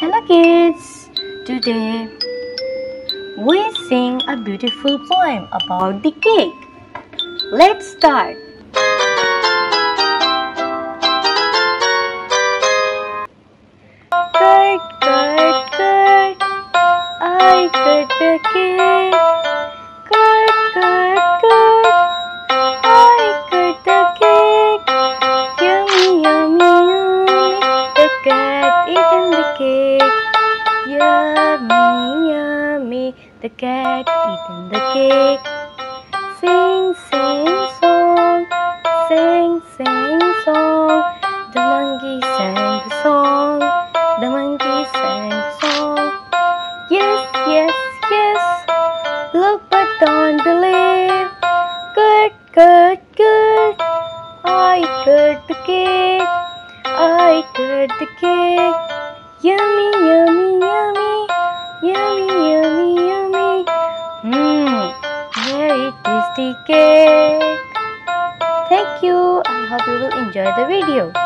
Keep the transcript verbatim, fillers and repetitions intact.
Hello kids! Today we sing a beautiful poem about the cake. Let's start. Cut, cut, cut, I cut the cake. Cut, cut, cut, I cut the cake. Yummy, yummy, yummy, the cat eating the cake. Yummy, yummy, the cat eating the cake. Sing, sing, song, sing, sing, song. The monkey sang the song. The monkey sang the song. Yes, yes, yes, look but don't believe. Good, good, good, I cut the cake. I cut the cake. Yummy, yummy, yummy, yummy, yummy, yummy. Mmm, very tasty cake. Thank you. I hope you will enjoy the video.